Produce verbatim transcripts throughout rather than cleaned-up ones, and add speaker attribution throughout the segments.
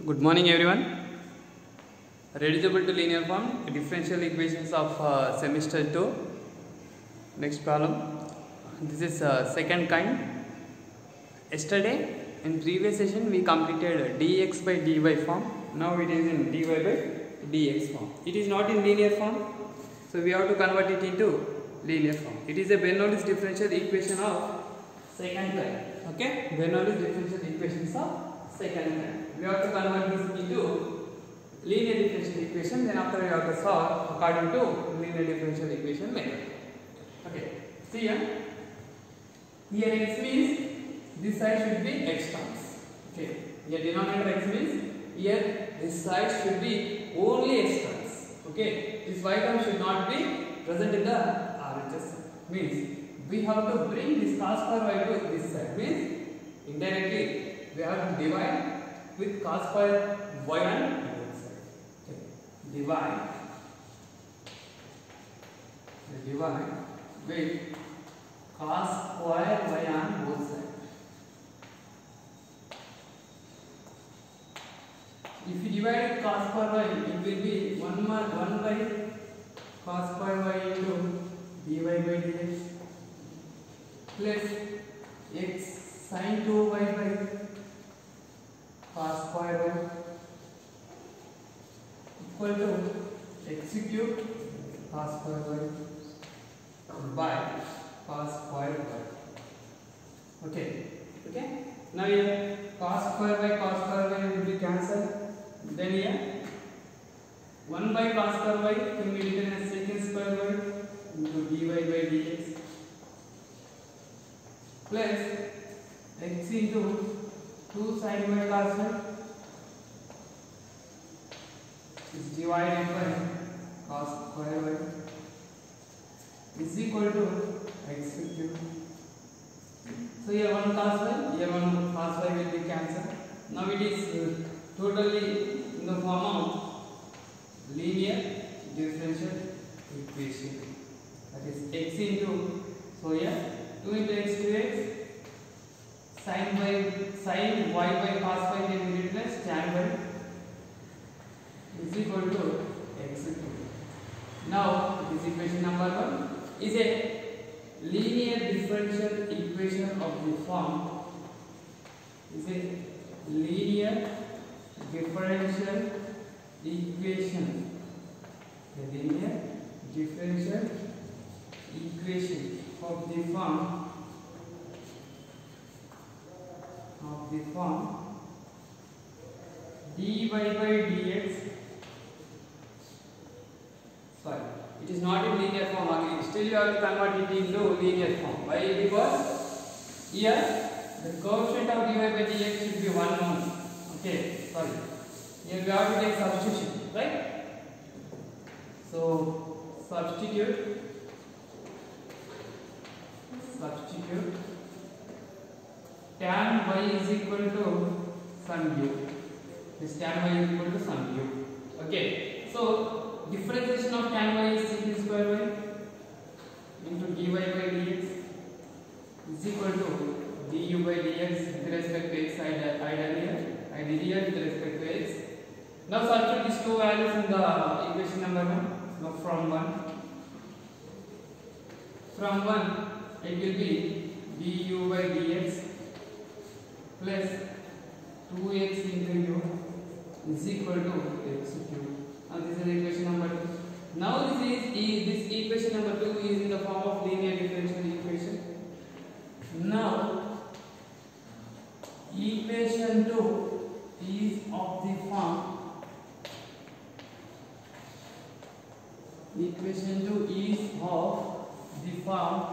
Speaker 1: Good morning everyone. Reducible to linear form differential equations of uh, semester two. Next problem. This is uh, second kind. Yesterday in previous session we completed dx by dy form. Now it is in dy by dx form. It is not in linear form, so we have to convert it into linear form. It is a Bernoulli's differential equation of second kind. Okay, Bernoulli's differential equations of second kind. We have to convert this into linear differential equation. Then after we have to solve according to linear differential equation method. Okay, see here. Here x means this side should be x terms. Okay, here denominator x means here this side should be only x terms. Okay, this y term should not be present in the R H S. Means we have to bring this cos square y to this side. Means indirectly we have to divide with cos square y on both sides. Okay. Divide. Divide with cos square y on both sides. If you divide with cos square y, it will be one one by cos square y into dy by dx plus x sin two y by cos square y equal to x cube cos square y by cos square y. Okay, okay. Now here cos square by cos square y will be cancelled. Then here one by cos square y can be written as secant square y into dy by dx plus x into two sin y cos y is divided by cos square y is equal to x cube. So here one cos y, here one cos y will be cancelled. Now it is uh, totally in the form of linear differential equation. That is x into, so here two into x to x, sin by sin y by cos y can be written as tan y is equal to x cube. Now this equation number one is a linear differential equation of the form is a linear differential equation a linear differential equation of the form of the form dy by dx. Sorry, it is not in linear form again. Still you have to convert it into linear form. Why? Because here the coefficient of dy by dx should be one only. Okay, sorry. Here we have to take substitution, right? So substitute substitute tan y is equal to some u. This tan y is equal to some u. Okay, so differentiation of tan y is secant square y into dy by dx is equal to du by dx with respect to x. I, I done here. I did here with respect to x. Now substitute these two values in the equation number one. Now from one, from one it will be du by dx plus two x into u is equal to x cube. Now this is equation number two. Now this is this equation number two is in the form of linear differential equation. Now equation two is of the form equation two is of the form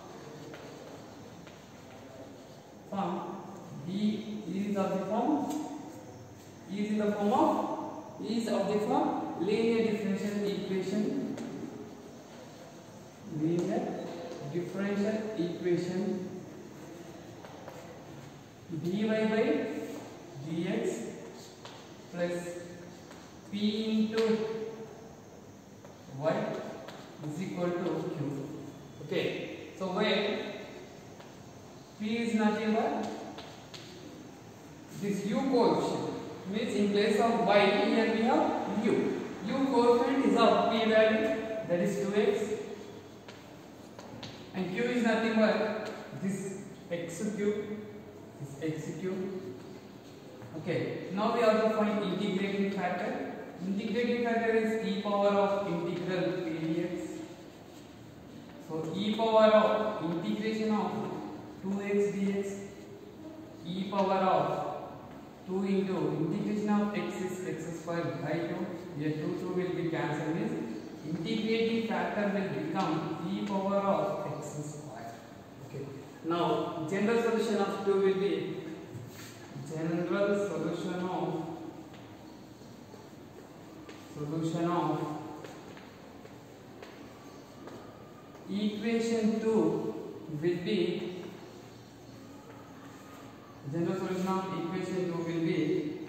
Speaker 1: form d is of the form is in the form of is of the form linear differential equation linear differential equation dy by dx plus p into y is equal to q. Okay, so where p is nothing but this u coefficient means in place of y here we have u. U coefficient is of p value, that is two x, and q is nothing but this x cube, this x cube. Okay, now we have to find integrating factor. Integrating factor is e power of integral p dx. So e power of integration of two x dx, e power of two into integration of x is x square by two. Here two two will be cancelled. Means integrating factor will become e power of x square. Okay. Now general solution of two will be general solution of solution of equation two will be general solution of equation two will be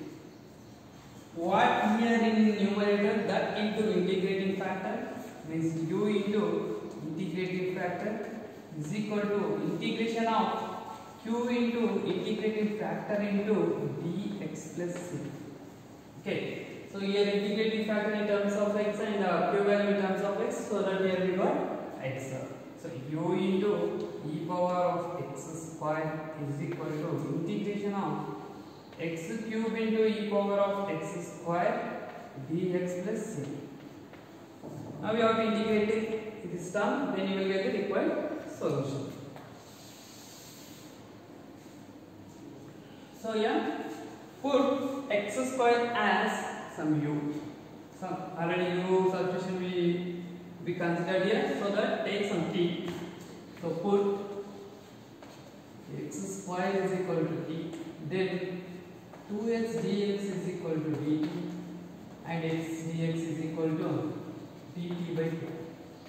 Speaker 1: what here in numerator that into integrating factor, means u into integrating factor is equal to integration of q into integrating factor into dx plus c. Okay, so here integrating factor in terms of x and uh, q value in terms of x, so that here we got x. So u into e power of x square is equal to integration of x cube into e power of x square dx plus c. Now we have to integrate this term, then you will get the required solution. So yeah, put x square as some u. Some already u substitution we we considered here, so that take some t. So put x square is equal to t, then two x dx is equal to dt, and x dx is equal to dt by two.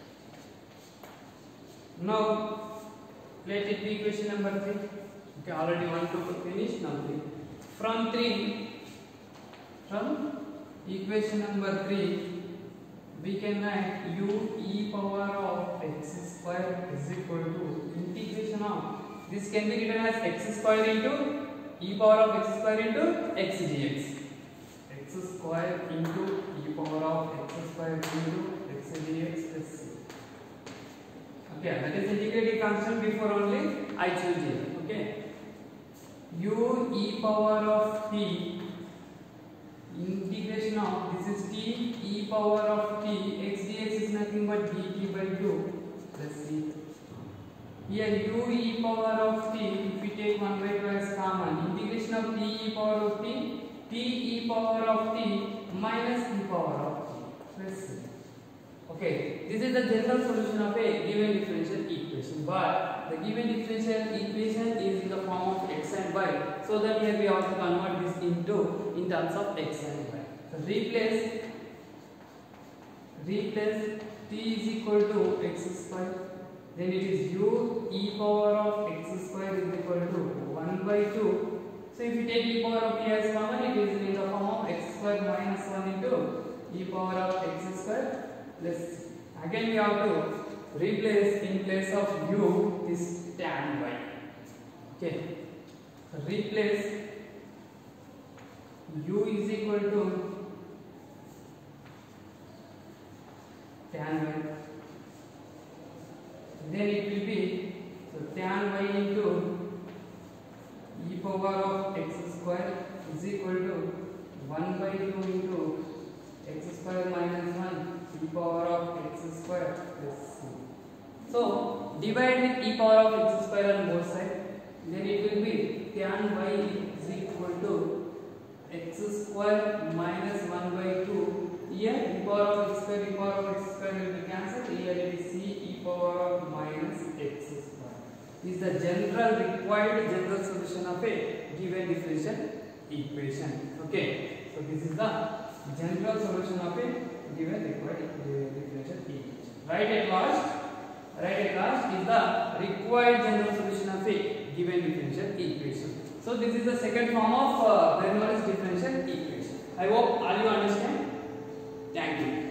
Speaker 1: Now let it be equation number three. Okay, already one to finish. Now three. From three, from equation number three, we can write u e power of x square is equal to integration of, this can be written as x square into e power of x square into x dx. X square into e power of x square into x dx plus c. Okay, that is integrating constant before only I choose here. Okay, u e power of t integration of, this is t e power of t, x dx is nothing but dt by two plus c. Here u e power of t, if we take one by two as common, integration of t e power of t, t e power of t minus e power of t plus c. Okay, this is the general solution of a given differential equation, but the given differential equation is in the form of x and y, so that here we have to convert this into in terms of x and y. So replace replace t is equal to x square, then it is u e power of x square is equal to one by two. So if you take e power of t as common, it is in the form of x square minus one into e power of x square plus c. Again we have to replace in place of u this tan y. Okay, replace u is equal to tan y, then it will be, so tan y into e power of x square is equal to one by two into x square minus one e power of x square plus c. So divide with e power of x square on both sides, then it will be tan y is equal to x square minus one by two. Here e power of x square, e power of x square will be cancelled. Here it is c e power of minus x square. This is the general required general solution of a given differential equation. Okay, so this is the general solution of a given required differential equation. Right at last, right at last is the required general solution of a given differential equation. So this is the second form of uh, Bernoulli's differential equation. I hope all you understand. Thank you.